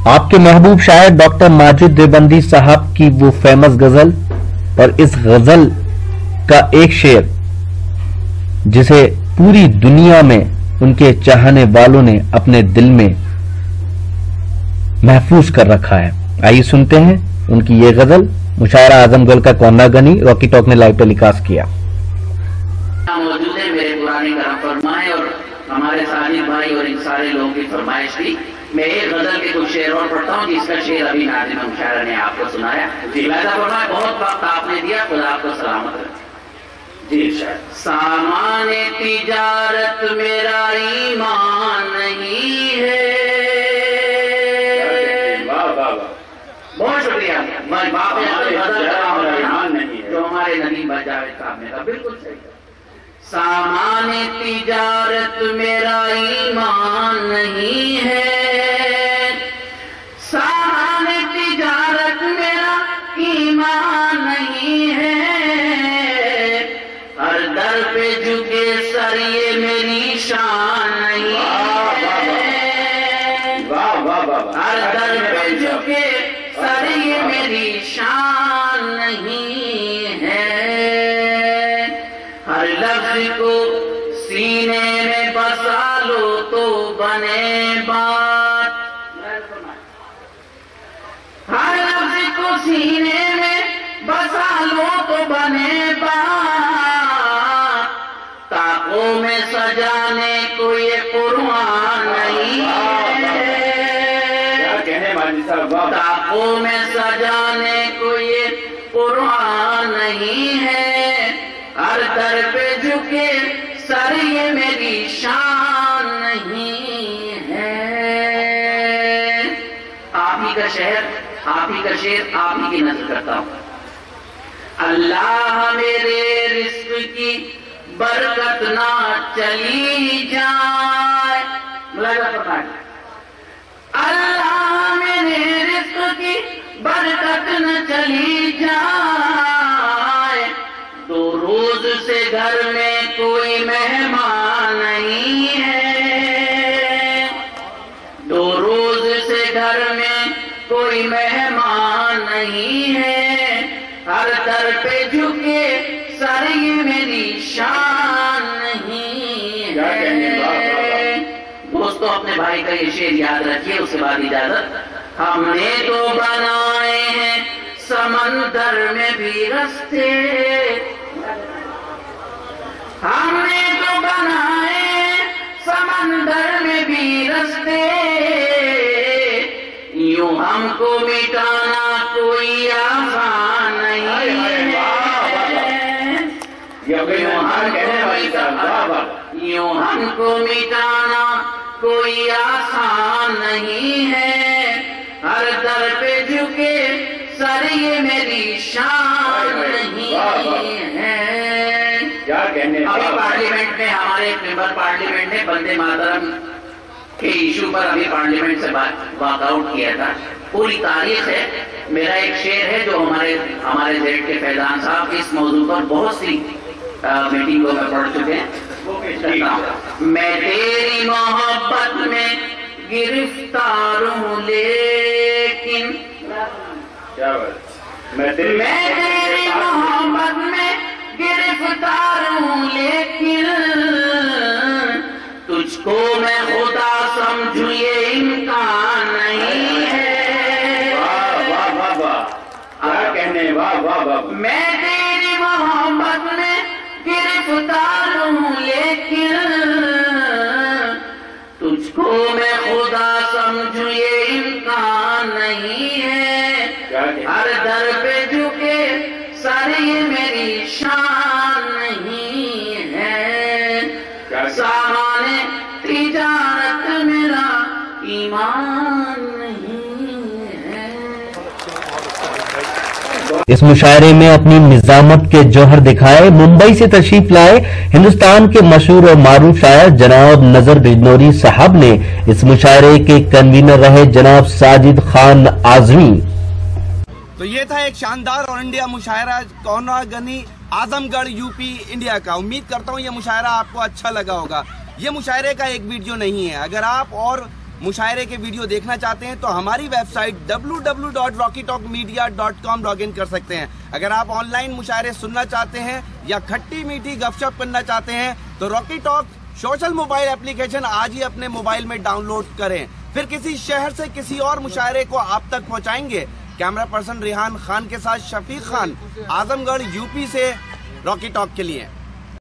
آپ کے محبوب شاعر ڈاکٹر ماجد دیوبندی صاحب کی وہ فیمس غزل اور اس غزل کا ایک شعر جسے پوری دنیا میں ان کے چاہنے والوں نے اپنے دل میں محفوظ کر رکھا ہے. آئیے سنتے ہیں ان کی یہ غزل. مشاعرہ اعظم گڑھ کا کونا گنی راکی ٹاک نے لائیو ٹیلی کاسٹ کیا. موجود ہے میرے پرانے کرم فرمائے اور ہمارے ساجد بھائی اور ان سارے لوگوں کی فرمائش تھی. میں ایک غزل کے کچھ شعر اور پڑھتا ہوں جس کا شعر ابھی ناظم مشاعرہ نے آپ کو سنایا. لہذا فرمائے بہت وقت آپ نے دیا, خدا آپ کو سلامت رکھے. جی سامان تجارت میرا ایمان نہیں ہے. بہت شکریہ. جو ہمارے ندیم بھائی جاوید صاحب نے کہا بالکل صحیح. سامان تجارت میرا ایمان نہیں ہے. سامان تجارت میرا ایمان نہیں ہے. ہر در پہ جھکے سر یہ میری شان نہیں ہے. ہر در پہ جھکے سر یہ میری شان نہیں ہے. ہر لفظ کو سینے میں بسا لو تو بنے بات. ہر لفظ کو سینے میں بسا لو تو بنے بات. تاقوں میں سجانے کو یہ قرآن نہیں ہے. تاقوں میں سجانے کو یہ قرآن نہیں ہے. ہر در پہ جھکے سر یہ میری شان نہیں ہے. آپ ہی کا شہر, آپ ہی کا شعر, آپ ہی کی نظر کرتا ہوں. اللہ میرے رزق کی برکت نہ چلی جائے. اللہ میرے رزق کی برکت نہ چلی جائے. دو روز سے گھر میں کوئی مہمان نہیں ہے. دو روز سے گھر میں کوئی مہمان نہیں ہے. ہر در پہ جھکے سر یہ میری شان نہیں ہے. دوستو اپنے بھائی کا یہ شعر یاد رکھیے, اس کے بعد اجازت. ہم نے تو بنائے ہیں سمندر میں بھی رستے. ہم نے تو بنائے سمندر میں بھی رستے. یوں ہم کو مٹانا کوئی آسان نہیں ہے. یوں ہم کو مٹانا کوئی آسان نہیں ہے. ہر در پہ جھکے سر یہ میری شان نہیں ہے. ابھی پارلیمنٹ میں ہمارے ممبر پارلیمنٹ نے بندے ماترم کے ایشو پر ابھی پارلیمنٹ سے واک آؤٹ کیا تھا. پوری تاریخ ہے. میرا ایک شعر ہے جو ہمارے زیڈ کے فیضان صاحب اس موضوع پر بہت سی میٹنگوں میں پڑھ چکے ہیں. میں تیری محبت میں گرفتار ہوں لیکن میں تیری محبت میں گرفتار ہوں لیکن تجھ کو میں خدا سمجھوں یہ امکان نہیں ہے. میں تیری محبت میں گرفتار ہوں لیکن تجھ کو میں خدا سمجھوں یہ امکان نہیں ہے. ہر در پہ جھکے سر یہ میری شان نہیں ہے. سامان تجارت میرا ایمان نہیں ہے. اس مشاعرے میں اپنی نظامت کے جوہر دکھائے ممبئی سے تشریف لائے ہندوستان کے مشہور اور معروف شاعر جناب نظر بجنوری صاحب نے. اس مشاعرے کے کنوینر رہے جناب ساجد خان اعظمی. تو یہ تھا ایک شاندار اور انڈیا مشاعرہ کونا گنی اعظم گڑھ یو پی انڈیا کا. امید کرتا ہوں یہ مشاعرہ آپ کو اچھا لگا ہوگا. یہ مشاعرے کا ایک ویڈیو نہیں ہے. اگر آپ اور मुशायरे के वीडियो देखना चाहते हैं तो हमारी वेबसाइट www.rockytalkmedia.com लॉग इन कर सकते हैं। अगर आप ऑनलाइन मुशायरे सुनना चाहते हैं या खट्टी मीठी गपशप करना चाहते हैं तो Rocky Talk social mobile application आज ही अपने मोबाइल में डाउनलोड करें। फिर किसी शहर से किसी और मुशायरे को आप तक पहुंचाएंगे। कैमरा पर्सन रिहान खान के साथ शफीक खान, आजमगढ़ यूपी से रॉकी टॉक के लिए।